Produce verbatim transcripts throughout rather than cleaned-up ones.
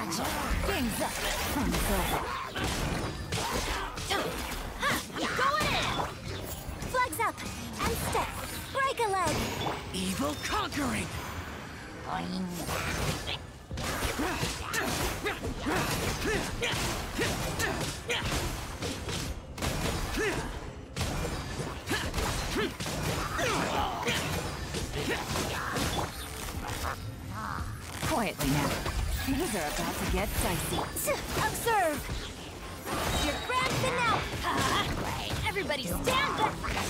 Gotcha. Game's up. Fun's over. I'm going in! Flags up and step. Break a leg. Evil conquering. Quietly now. Things are about to get dicey. Observe! Your grand finale! Everybody stand back!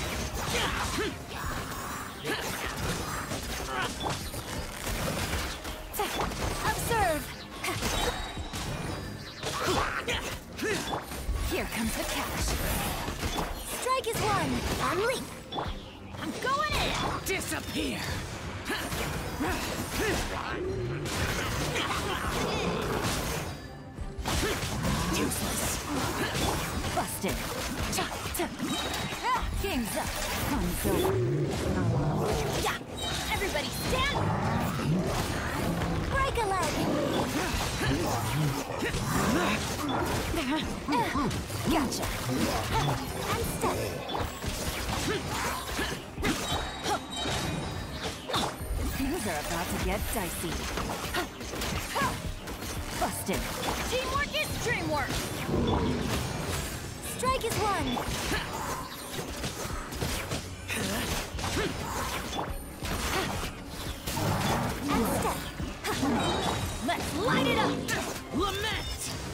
Observe! Here comes the catch. Strike is one. Unleash. I'm going in! Disappear! Useless. Busted. Game's up. Fun's over. Yeah! Everybody stand! Break a leg! Gotcha. And step. Things are about to get dicey. Busted. Teamwork is dreamwork. Strike is one. And step. Let's light it up. Lament!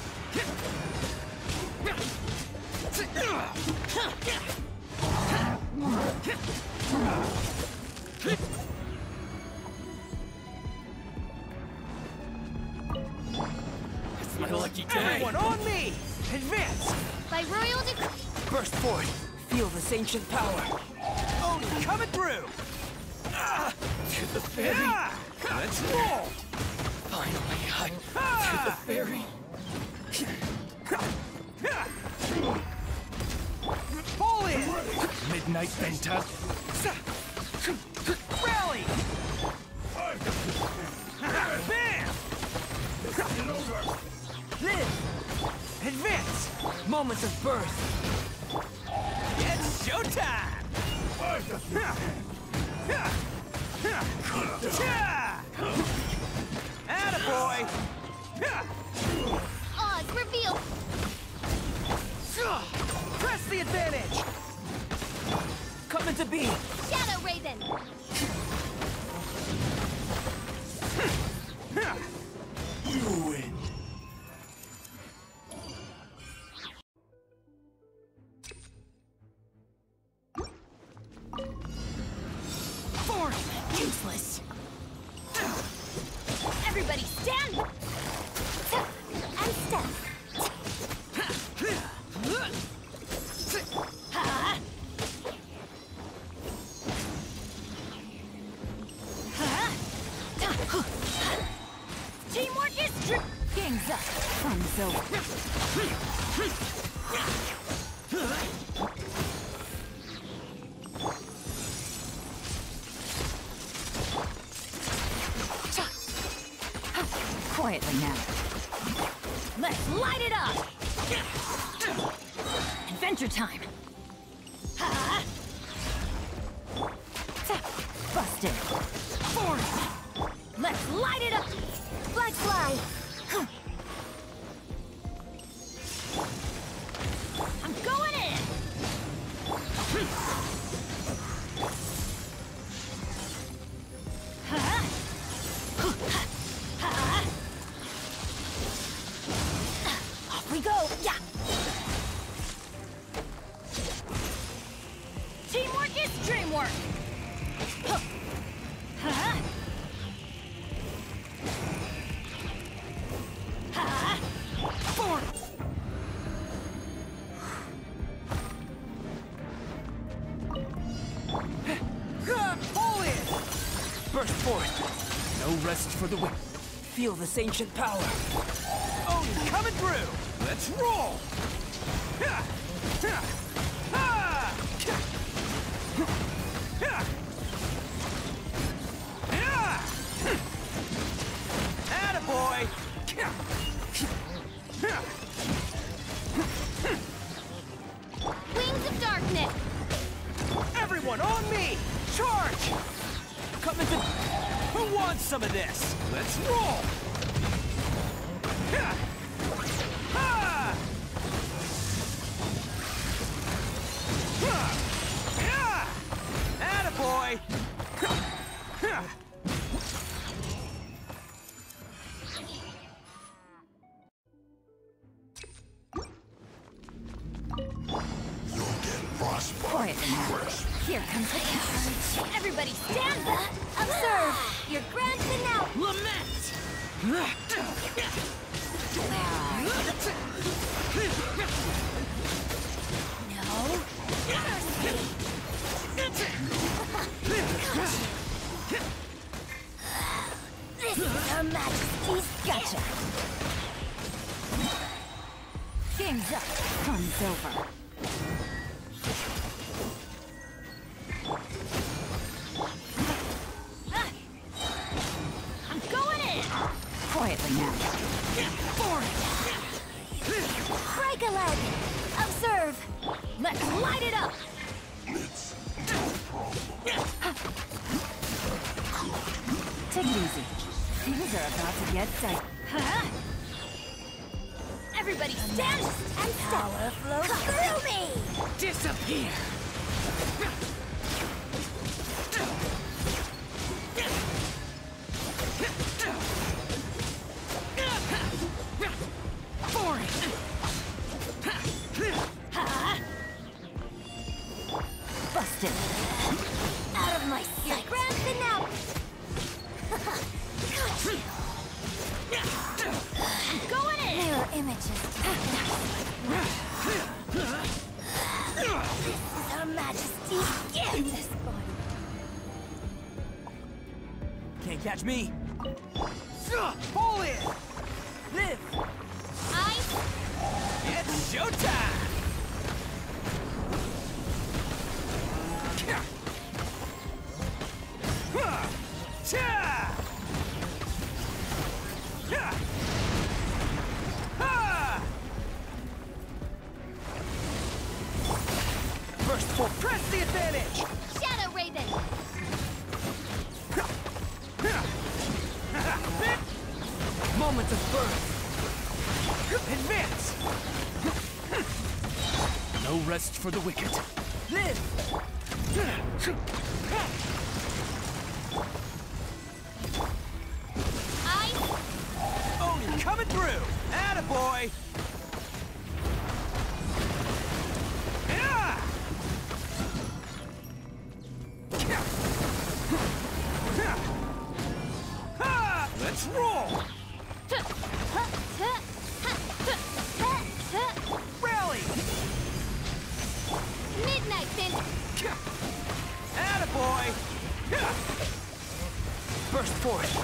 It's my lucky day. Everyone on me! Advance! By royal decree. Burst forth! Feel this ancient power! Oni coming through! Ah! To the ferry! Ah! Let's roll! Finally, I... To the ferry! Pull in! Midnight Venta! Rally! Bam! Live! Advance! Moments of birth! It's showtime! Attaboy! Oz reveal. Press the advantage! Coming to be! Shadow Raven. You win! Force. Useless. Everybody stand. And step. Teamwork is true. Game's up. Fun's over. Quietly now. Let's light it up. Adventure time. Busted. Force. Let's light it up. Flag fly. I'm going in. Off we go. Yeah. Teamwork is dreamwork. Pull in! Burst forth! No rest for the wicked. Feel this ancient power! Oni coming through! Let's roll! Attaboy! one on me! Charge! Coming to... Who wants some of this? Let's roll! Ha! Ha! Ha! Yeah! Attaboy! Ha! Ha! Quietly now. Here comes the charge. Everybody stand back! Observe! Your grand finale! Lament! Where are you? No? This is Her Majesty's gotcha! Game's up. Fun's over. Quietly now. Break a leg! Observe! Let's light it up! Take it easy. Things are about to get tight. Huh? Everybody stand and power flow through me! Disappear! Busted! Out of my sight! Grand finale! Got you! I'm going in! Mirror images. This is Her Majesty's gift! This body. Can't catch me! Pull in! Live! Ice! It's showtime! First full press the advantage! Shadow Raven! Moment of birth! Advance! No rest for the wicked. Live! Ice! Oni coming through! Attaboy! Yeah! Let's roll! Rally! Midnight Fin! Attaboy! Burst for it!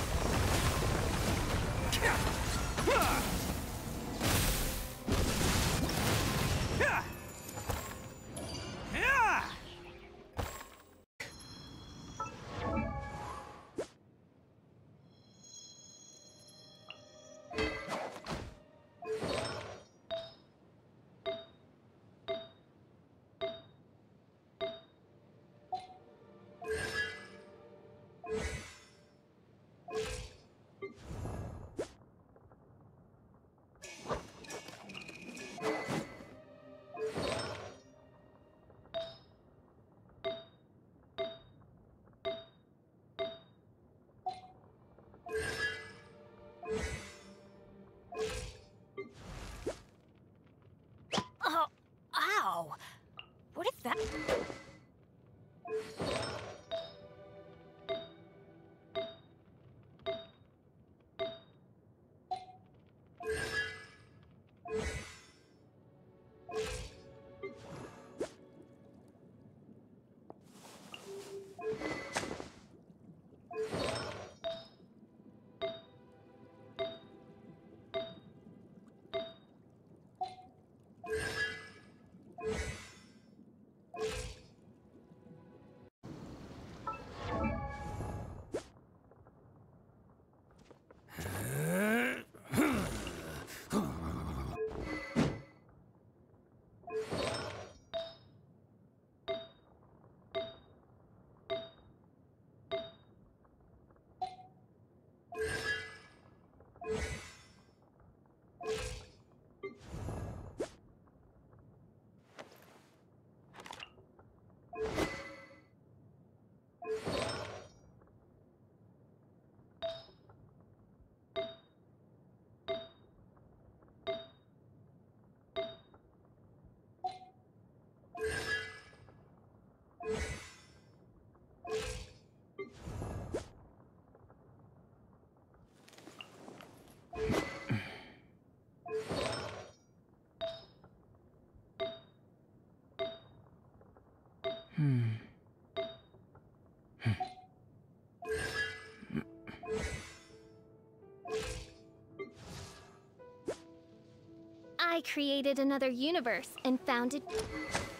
I created another universe and founded...